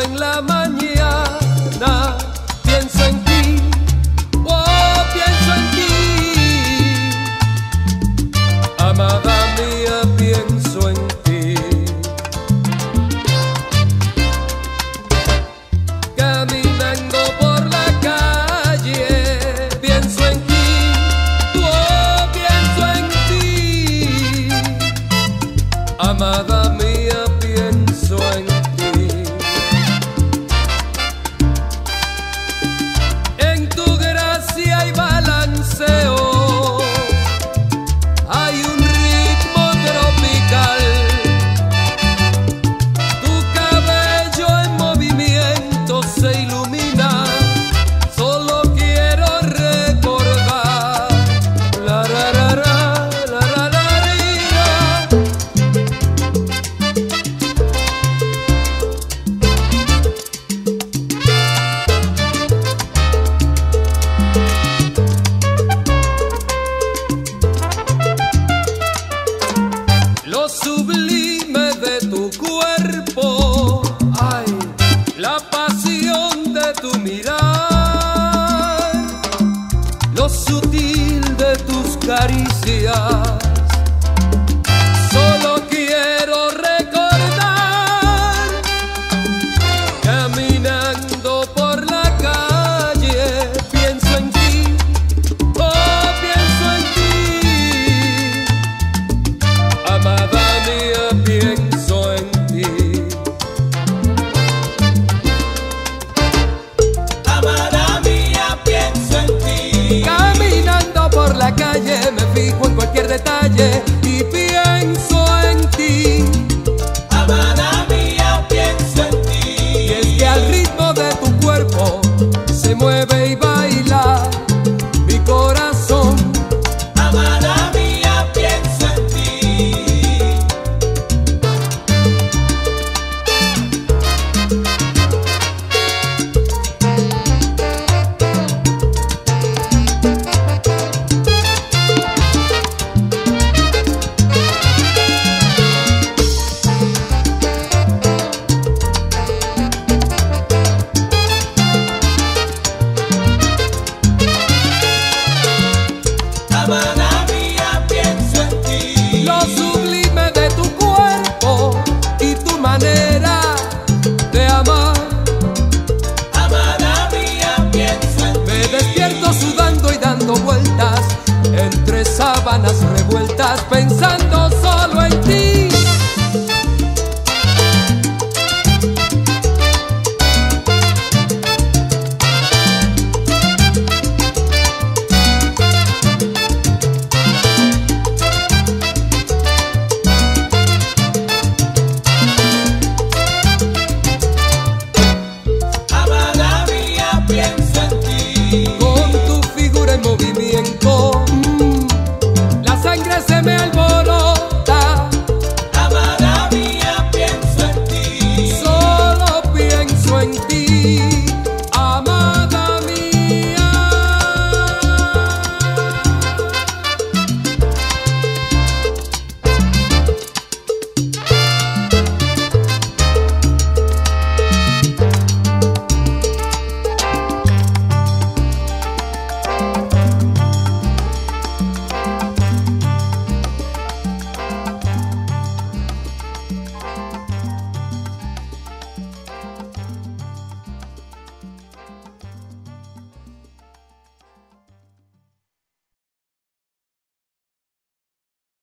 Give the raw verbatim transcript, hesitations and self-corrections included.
en la mañana, pienso en ti, oh, pienso en ti, amada mía, pienso en ti. Caminando por la calle, pienso en ti, oh, pienso en ti, amada mía, pienso en ti. En tu gracia hay balanceo, hay un ritmo tropical, tu cabello en movimiento se ilumina, solo quiero recordar la ra ra ra, la ra ra ra. Lo sublime de tu cuerpo, ay, la pasión de tu mirar, lo sutil de tus caricias, solo quiero recordar. Caminando por la calle, pienso en ti, oh, pienso en ti, amada mía, pienso en ti. Amada mía, pienso en ti. Caminando por la calle me fijo en cualquier detalle y pienso en ti. Amada mía, pienso en ti. Y es que al ritmo de tu cuerpo se mueve y baila mi corazón. Amada mía, pienso en ti. Amada mía, pienso en ti. Lo sublime de tu cuerpo y tu manera de amar. Amada mía, pienso en ti. Me despierto sudando y dando vueltas entre sábanas revueltas, pensando